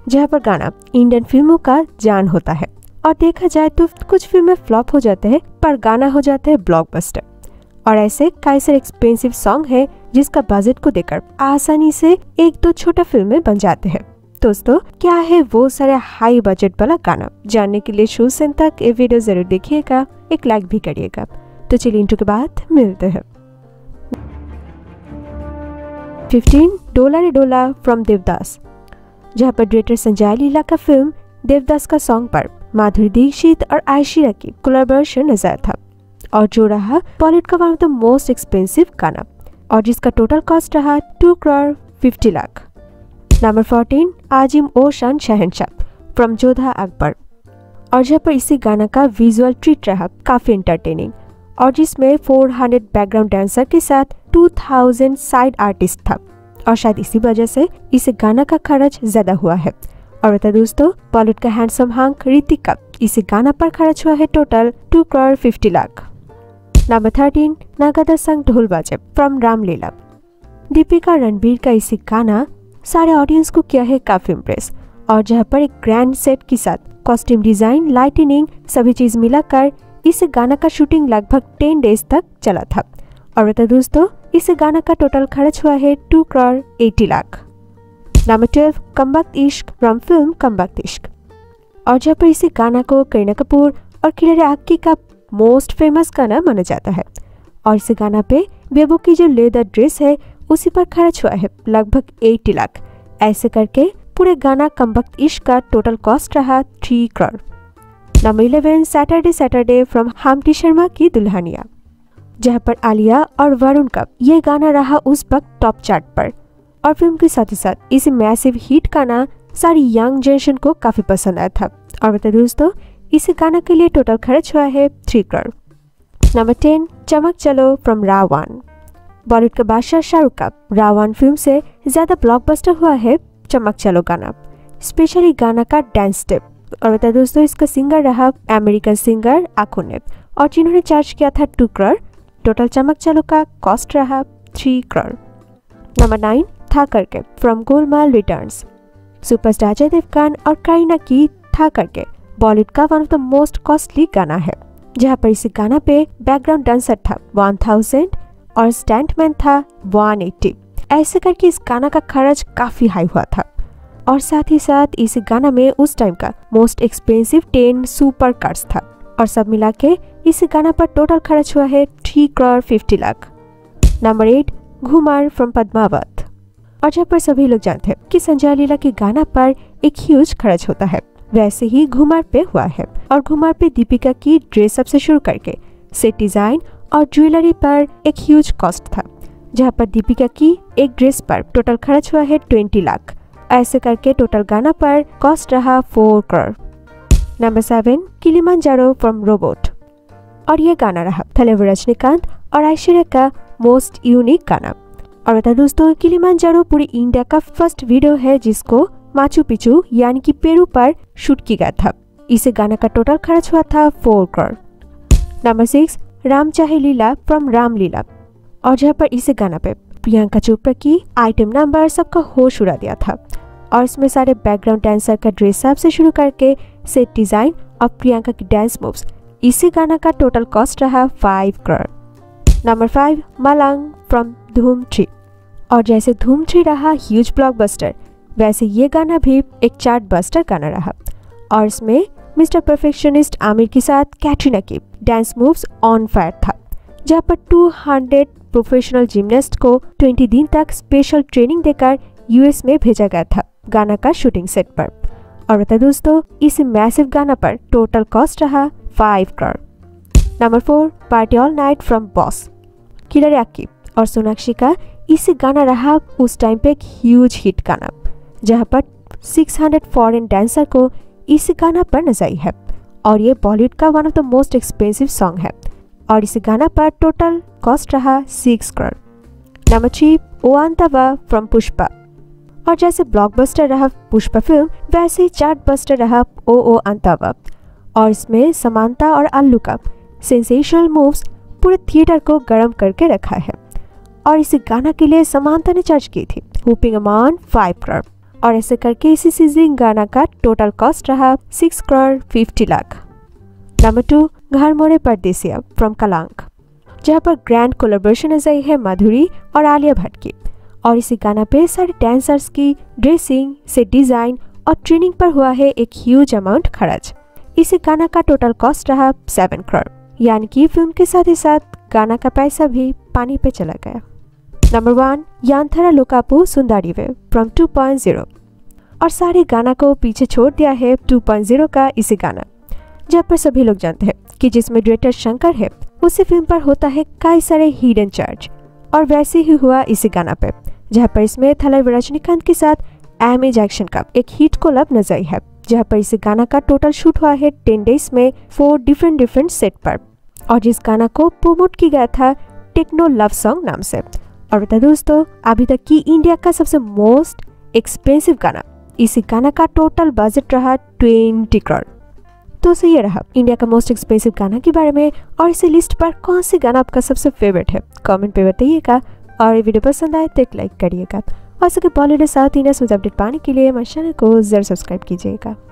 जहाँ पर गाना इंडियन फिल्मों का जान होता है। और देखा जाए तो कुछ फिल्में फ्लॉप हो जाते हैं पर गाना हो जाता है ब्लॉकबस्टर। और ऐसे कई सारे एक्सपेंसिव सॉन्ग है जिसका बजट को देखकर आसानी से एक दो छोटा फिल्में बन जाते हैं। दोस्तों, क्या है वो सारे हाई बजट वाला गाना? जानने के लिए शुरू से तक ये वीडियो जरूर देखिएगा, एक लाइक भी करिएगा। तो चलिए इंट्रो के बाद मिलते हैं। 15 डोला रे डोला फ्रॉम देवदास, जहाँ पर डायरेक्टर संजय लीला का फिल्म देवदास का सॉन्ग पर माधुरी दीक्षित और आयशिरा की कोलैबोरेशन नजर था और जो रहा बॉलीवुड का one of the most expensive गाना और जिसका टोटल कॉस्ट रहा 2 करोड़ 50 लाख। नंबर 14 आजिम ओ शान शहनशाह फ्रॉम जोधा अकबर, और जहाँ पर इसी गाना का विजुअल ट्रीट रहा काफी एंटरटेनिंग और जिसमें 400 बैकग्राउंड डांसर के साथ 2000 साइड आर्टिस्ट था और शायद इसी वजह से इस गाना का खर्च ज्यादा हुआ है। और बता दोस्तों, बॉलीवुड का हैंडसम हंक ऋतिक का इस गाना पर खर्च हुआ है टोटल 2 करोड़ 50 लाख। नंबर 13 नगदा संग ढोल बाजे फ्रॉम रामलीला, दीपिका रणबीर का इसी गाना सारे ऑडियंस को किया है काफी इम्प्रेस और जहाँ पर एक ग्रैंड सेट के साथ कॉस्ट्यूम डिजाइन, लाइटनिंग सभी चीज मिलाकर इस गाना का शूटिंग लगभग 10 डेज तक चला था। और बता दोस्तों, इस गाना का टोटल खर्च हुआ है 2 करोड़ 80 लाख। नंबर 12 कम वक्त इश्क फ्रॉम फिल्म कम वक्त इश्क, और जहाँ पर इसी गाना को करीना कपूर और किलर आक्की का मोस्ट फेमस गाना माना जाता है और इस गाना पे बेबो की जो लेदर ड्रेस है उसी पर खर्च हुआ है लगभग 80 लाख। ऐसे करके पूरे गाना कम वक्त इश्क का टोटल कॉस्ट रहा 3 crore. Number 11 Saturday Saturday from Humpty Sharma Ki Dulhania, जहाँ पर आलिया और वरुण का ये गाना रहा उस वक्त टॉप चार्ट पर और फिल्म के साथ ही साथ इस मैसिव हिट गाना सारी यंग जनरेशन को काफी पसंद आया था। और बता दोस्तों, इस गाना के लिए टोटल खर्च हुआ है 3 करोड़। नंबर 10 चमक चलो फ्रॉम रावण, बॉलीवुड का बादशाह शाहरुख का रावण फिल्म से ज्यादा ब्लॉकबस्टर हुआ है चमक चलो गाना, स्पेशली गाना का डांस स्टेप। और बता दोस्तों, इसका सिंगर रहा अमेरिकन सिंगर आकुनेप और जिन्होंने चार्ज किया था 2 करोड़। टोटल चमक चलो का कॉस्ट रहा 3 करोड़। नंबर 9 था करके from Golmaal returns, superstar Ajay Devgan और करीना की था करके बॉलीवुड का one of the most costly गाना है, जहाँ पर इस गाना पे बैकग्राउंड डांसर था 1000 और स्टंटमैन था 180। ऐसे करके इस गाना का खर्च काफी हाई हुआ था और साथ ही साथ इस गाना में उस टाइम का मोस्ट एक्सपेंसिव 10 सुपर कार्स था और सब मिला के इस गाना पर टोटल खर्च हुआ है 3 करोड़ 50 लाख। नंबर 8 घुमार फ्रॉम पद्मावत, और जहाँ पर सभी लोग जानते हैं कि संजय लीला के गाना पर एक ह्यूज खर्च होता है, वैसे ही घुमार पे हुआ है और घुमार पे दीपिका की ड्रेसअप से शुरू करके सेट डिजाइन और ज्वेलरी पर एक ह्यूज कॉस्ट था, जहाँ पर दीपिका की एक ड्रेस पर टोटल खर्च हुआ है 20 लाख। ऐसे करके टोटल गाना पर कॉस्ट रहा 4 crore. Number 7 Kilimanjaro from Robot, और ये गाना रहा थलेवर रजनीकांत और ऐश्वर्या का मोस्ट यूनिक गाना। और बता दोस्तों, किलिमांजारो पूरी इंडिया का फर्स्ट वीडियो है जिसको माचू पिचू यानी कि पेरू पर शूट किया गया था। इस गाना का टोटल खर्च हुआ था 4 करोड़। नंबर 6 राम चाहे लीला फ्रॉम रामलीला, और जहाँ पर इस गाना पे प्रियंका चोपड़ा की आइटम नंबर सबका होश उड़ा दिया था और इसमें सारे बैकग्राउंड डांसर का ड्रेसअप से शुरू करके सेट डिजाइन और प्रियंका की डांस मूव्स, इसी गाना का टोटल कॉस्ट रहा 5 करोड़। नंबर 5 मलंग फ्रॉम धूम 3, और जैसे धूम 3 रहा ह्यूज ब्लॉकबस्टर, वैसे ये गाना भी एक चार्ट बस्टर गाना रहा और इसमें मिस्टर परफेक्शनिस्ट आमिर के साथ कैटरीना की डांस मूव्स ऑन फायर था, जहाँ पर 200 प्रोफेशनल जिमनास्ट को 20 दिन तक स्पेशल ट्रेनिंग देकर यूएस में भेजा गया था गाना का शूटिंग सेट पर। और बता दोस्तों, इस मैसिव गाना पर टोटल कॉस्ट रहा 5 crore. Number 4 party all night from Boss, killer Akki और सोनाक्षी का इस गाना रहा उस टाइम पे एक ह्यूज हिट गाना, जहाँ पर 600 फॉरेन डांसर को इस गाना पर नचाई है और ये बॉलीवुड का one of the most expensive song है और इस गाना पर टोटल कॉस्ट रहा 6 करोड़। नंबर 3 ओ अंतवा फ्रॉम पुष्पा, और जैसे ब्लॉकबस्टर रहा पुष्पा फिल्म, वैसे ही चार्ट बस्टर रहा ओ अंतवा और इसमें समांता और अल्लू का सेंसेशनल मूव्स पूरे थिएटर को गर्म करके रखा है और इस गाना के लिए समांता ने चार्ज की थी हुपिंग अमाउंट 5 करोड़। और ऐसे करके इसी सीजिंग गाना का टोटल कॉस्ट रहा 6 करोड़ 50 लाख। नंबर 2, घर मोरे परदेसिया फ्रॉम कलांक, जहाँ पर ग्रैंड कोलैबोरेशन नजर है माधुरी और आलिया भट्ट की। और इसी गाना पे सारे डांसर्स की ड्रेसिंग से डिजाइन और ट्रेनिंग पर हुआ है एक ह्यूज अमाउंट खर्च। इसी गाना का टोटल कॉस्ट रहा 7 करोड़, यानी कि फिल्म के साथ ही साथ गाना का पैसा भी पानी पे चला गया। नंबर 1, यांथरा लोकापू सुंदरीवे फ्रॉम 2.0, और सारे गाना को पीछे छोड़ दिया है 2.0 का इसी गाना, जब पर सभी लोग जानते हैं कि जिसमें डायरेक्टर शंकर है उसी फिल्म पर होता है कई सारे हिडन चार्ज। और वैसे ही हुआ इसी गाना पे, जहाँ पर इसमें थलाइवा रजनीकांत के साथ एम जैक्शन का एक हिट कोलैब नजर आई है, जहाँ पर इसी गाना का टोटल शूट हुआ है 10 डेज में 4 डिफरेंट सेट पर। और जिस गाना को प्रमोट किया गया था टेक्नो लव सॉन्ग नाम से। और बता दोस्तों, अभी तक की इंडिया का सबसे मोस्ट एक्सपेंसिव गाना, इसी गाना का टोटल बजट रहा 20 करोड़। तो सही रहा इंडिया का मोस्ट एक्सपेंसिव गाना के बारे में। और इसी लिस्ट पर कौन सी गाना आपका सबसे फेवरेट है कमेंट पे बताइएगा। और ये वीडियो पसंद आए तो एक लाइक करिएगा। और सके बॉलीवुड साउथ इंडिया से अपडेट पाने के लिए हमारे चैनल को जरूर सब्सक्राइब कीजिएगा।